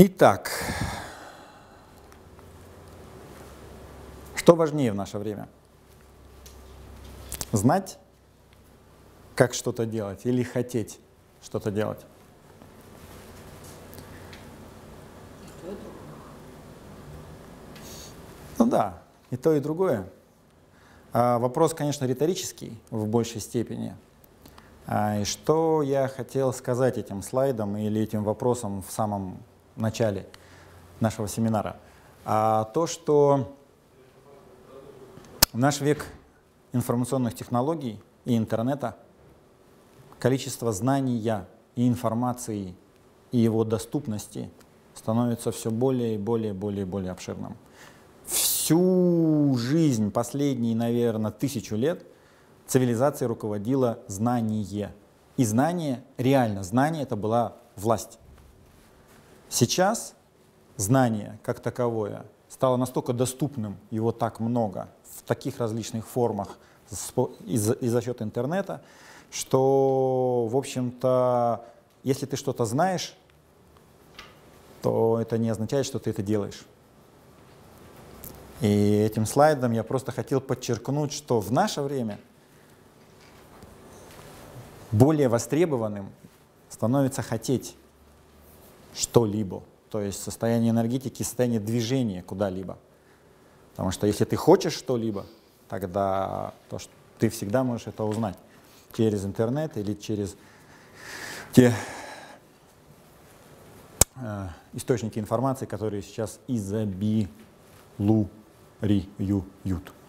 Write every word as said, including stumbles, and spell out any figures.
Итак, что важнее в наше время? Знать, как что-то делать, или хотеть что-то делать? Ну да, и то, и другое. А вопрос, конечно, риторический в большей степени. А, и что я хотел сказать этим слайдом или этим вопросом в самом начале нашего семинара? А то, что в наш век информационных технологий и интернета количество знания и информации и его доступности становится все более и более, более, более обширным. Всю жизнь, последние, наверное, тысячу лет, цивилизацией руководило знание. И знание, реально знание, это была власть. Сейчас знание, как таковое, стало настолько доступным, его так много, в таких различных формах и за, и за счет интернета, что, в общем-то, если ты что-то знаешь, то это не означает, что ты это делаешь. И этим слайдом я просто хотел подчеркнуть, что в наше время более востребованным становится хотеть что-либо, то есть состояние энергетики, состояние движения куда-либо. Потому что если ты хочешь что-либо, тогда то, что ты всегда можешь это узнать через интернет или через те э, источники информации, которые сейчас изобилуют.